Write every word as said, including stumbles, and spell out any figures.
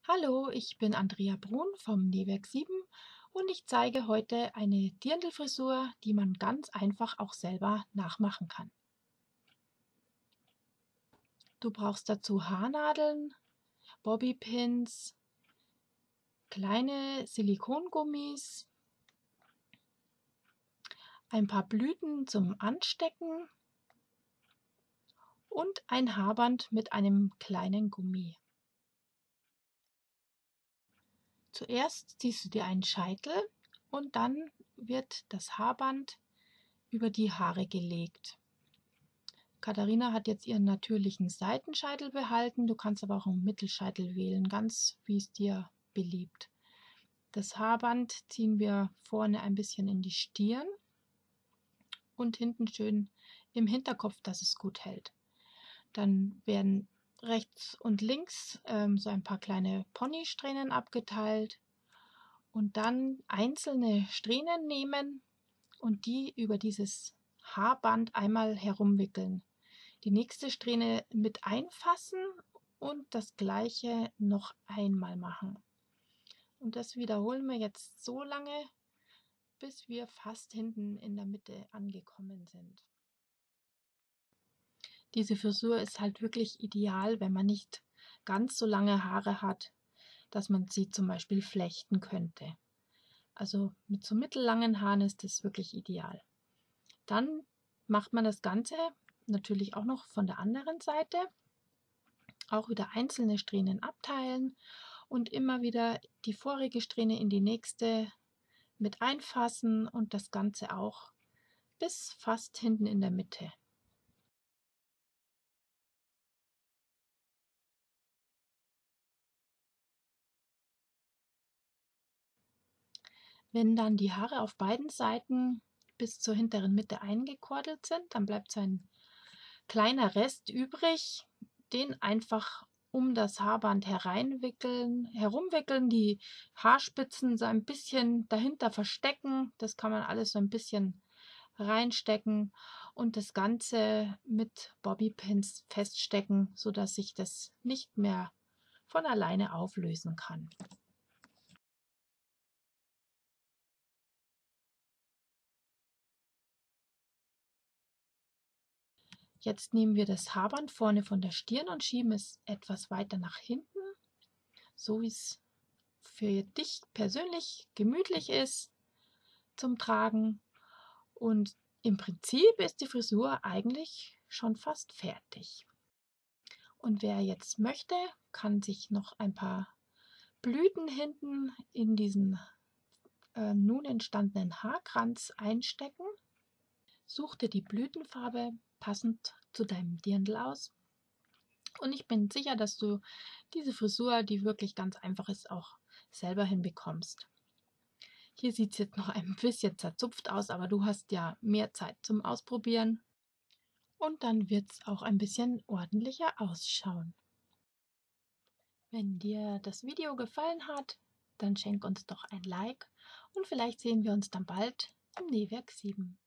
Hallo, ich bin Andrea Brun vom Nähwerk sieben und ich zeige heute eine Dirndlfrisur, die man ganz einfach auch selber nachmachen kann. Du brauchst dazu Haarnadeln, Bobbypins, kleine Silikongummis, ein paar Blüten zum Anstecken und ein Haarband mit einem kleinen Gummi. Zuerst ziehst du dir einen Scheitel und dann wird das Haarband über die Haare gelegt. Katharina hat jetzt ihren natürlichen Seitenscheitel behalten, du kannst aber auch einen Mittelscheitel wählen, ganz wie es dir beliebt. Das Haarband ziehen wir vorne ein bisschen in die Stirn und hinten schön im Hinterkopf, dass es gut hält. Dann werden rechts und links ähm, so ein paar kleine Ponysträhnen abgeteilt und dann einzelne Strähnen nehmen und die über dieses Haarband einmal herumwickeln. Die nächste Strähne mit einfassen und das gleiche noch einmal machen. Und das wiederholen wir jetzt so lange, bis wir fast hinten in der Mitte angekommen sind. Diese Frisur ist halt wirklich ideal, wenn man nicht ganz so lange Haare hat, dass man sie zum Beispiel flechten könnte. Also mit so mittellangen Haaren ist das wirklich ideal. Dann macht man das Ganze natürlich auch noch von der anderen Seite. Auch wieder einzelne Strähnen abteilen und immer wieder die vorige Strähne in die nächste mit einfassen und das Ganze auch bis fast hinten in der Mitte. Wenn dann die Haare auf beiden Seiten bis zur hinteren Mitte eingekordelt sind, dann bleibt so ein kleiner Rest übrig, den einfach um das Haarband hereinwickeln, herumwickeln, die Haarspitzen so ein bisschen dahinter verstecken. Das kann man alles so ein bisschen reinstecken und das Ganze mit Bobbypins feststecken, sodass sich das nicht mehr von alleine auflösen kann. Jetzt nehmen wir das Haarband vorne von der Stirn und schieben es etwas weiter nach hinten, so wie es für dich persönlich gemütlich ist zum Tragen. Und im Prinzip ist die Frisur eigentlich schon fast fertig. Und wer jetzt möchte, kann sich noch ein paar Blüten hinten in diesen äh, nun entstandenen Haarkranz einstecken. Such dir die Blütenfarbe passend zu deinem Dirndl aus. Und ich bin sicher, dass du diese Frisur, die wirklich ganz einfach ist, auch selber hinbekommst. Hier sieht es jetzt noch ein bisschen zerzupft aus, aber du hast ja mehr Zeit zum Ausprobieren. Und dann wird es auch ein bisschen ordentlicher ausschauen. Wenn dir das Video gefallen hat, dann schenk uns doch ein Like und vielleicht sehen wir uns dann bald im Nähwerk sieben.